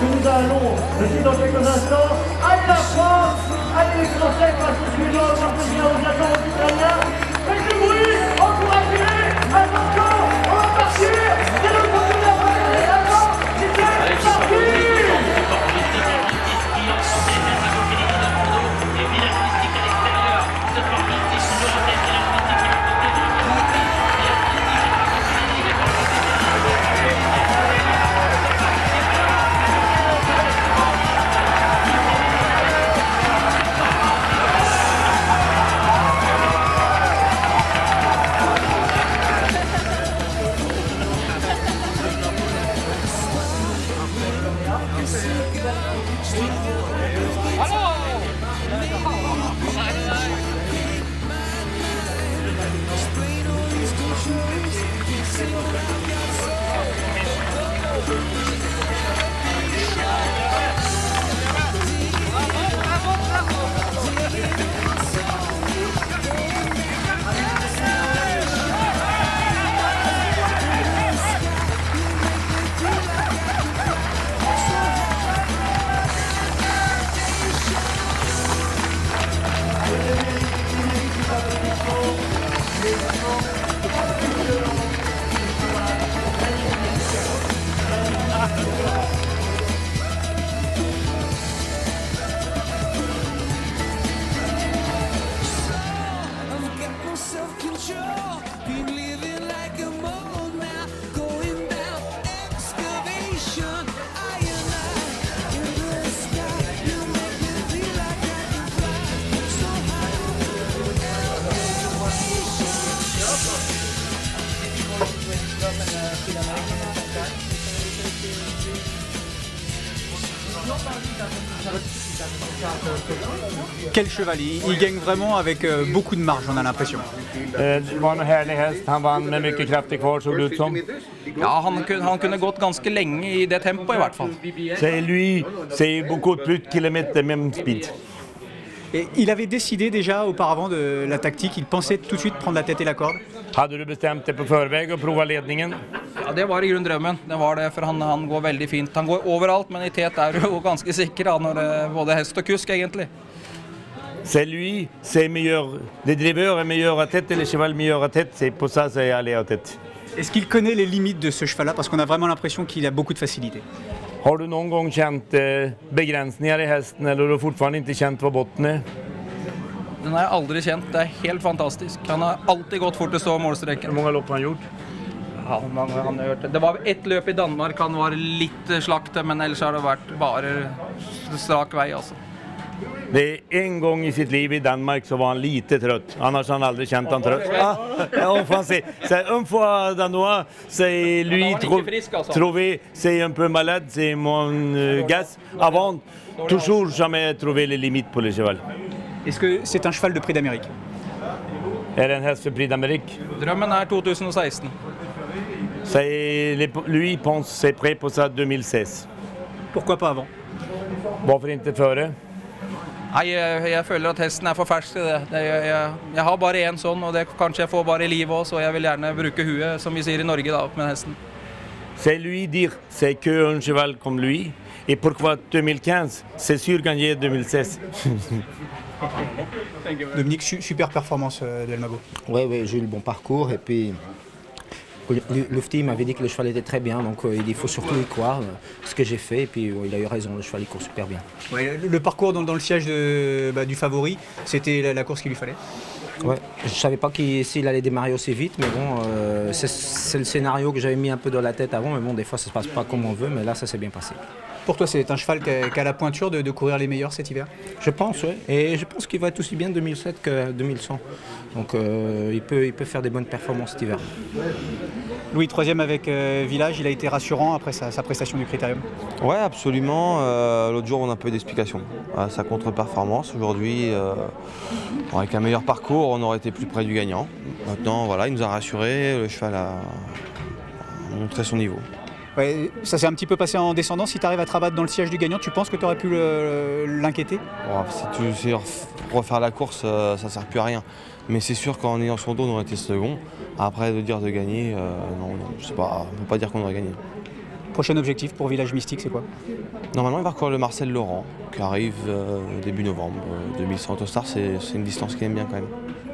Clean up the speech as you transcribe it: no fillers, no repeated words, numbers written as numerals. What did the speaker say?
que nous allons, dans quelques instants, aller la France, aller les Français face aux Suédois, aux Artésiens, aux Japonais, aux Italiens. Faites du bruit, encouragez-les, attention, on va partir, c'est le premier de la première étape, c'est parti. Quel cheval, il gagne vraiment avec beaucoup de marge, on a l'impression. Det var en härlig häst, han vann med mycket krafter kvar såg det ut som. Ja, han kunde gått ganske lenge i det tempoet i hvert fall. C'est lui, c'est beaucoup plus de kilomètres même speed. Et il avait décidé déjà auparavant de la tactique, il pensait tout de suite prendre la tête et la corde. Hade du bestämt dig på förväg och prova ledningen? Ja, det var i grunn drømmen. Det var det, for han går veldig fint. Han går overalt, men i tet er jo ganske sikker, når både hest og kusk egentlig. C'est lui, c'est meilleur. Le driveur est meilleur à tête et le cheval meilleur à tête. C'est pour ça que c'est allé à tête. Est-ce qu'il connaît les limites de ce cheval-là? Parce qu'on a vraiment l'impression qu'il a beaucoup de facilité. Har du någon gång känt begränsningar i hästen eller har du fortfarande inte känt vad botten är? Den har jeg aldri kjent. Det er helt fantastisk. Han har alltid gått fortest over målstreken. Hur många lopp har han gjort? Ja, han har gjort det. Det var ett løp i Danmark, han var litt slakte, men ellers har det vært bare strak vei, altså. Det är en gång i sitt liv i Danmark så var han lite trött. Annars har han aldrig känt han trött. En français. C'est une fois danois, c'est lui trouvé, c'est un peu malade, c'est mon gaz. Avant, toujours jamais trouvé les limites pour le cheval. Est-ce que c'est un cheval de Prix d'Amérique? Är det en häst för Prix d'Amérique? Drømmen er 2016. Lui pense c'est prêt pour ça 2016. Pourquoi pas avant? Varför inte före? Nei, jeg føler at hesten er for fersk til det. Jeg har bare en sånn, og det kanskje jeg får bare i livet også, og jeg vil gjerne bruke huet, som vi sier i Norge da, med hesten. C'est lui dire, c'est que un cheval comme lui. Et pourquoi 2015? C'est sûr gagner 2016. Dominique, super performance d'Elmago. Oui, j'ai eu le bon parcours et puis Lufti m'avait dit que le cheval était très bien, donc il faut surtout y croire, ce que j'ai fait, et puis il a eu raison, le cheval il court super bien. Ouais, le parcours dans le siège du favori, c'était la course qu'il lui fallait? Ouais, je ne savais pas s'il allait démarrer aussi vite, mais bon, c'est le scénario que j'avais mis un peu dans la tête avant, mais bon, des fois ça ne se passe pas comme on veut, mais là ça s'est bien passé. Pour toi, c'est un cheval qui a la pointure de courir les meilleurs cet hiver? Je pense, oui. Et je pense qu'il va être aussi bien 2007 que 2100. Donc il peut faire des bonnes performances cet hiver. Louis, troisième avec Village, il a été rassurant après sa prestation du Critérium? Ouais, absolument. L'autre jour, on a un peu d'explication à sa contre-performance. Aujourd'hui, avec un meilleur parcours, on aurait été plus près du gagnant. Maintenant, voilà, il nous a rassuré, le cheval a montré son niveau. Ouais, ça s'est un petit peu passé en descendant. Si tu arrives à te rabattre dans le siège du gagnant, tu penses que tu aurais pu l'inquiéter? Si tu sais refaire la course, ça ne sert plus à rien. Mais c'est sûr qu'en ayant son dos, on aurait été second. Après, de dire de gagner, non, je sais pas, on ne peut pas dire qu'on aurait gagné. Prochain objectif pour Village Mystique, c'est quoi? Normalement, il va courir le Marcel Laurent, qui arrive début novembre. 2100 Autostar, c'est une distance qu'il aime bien quand même.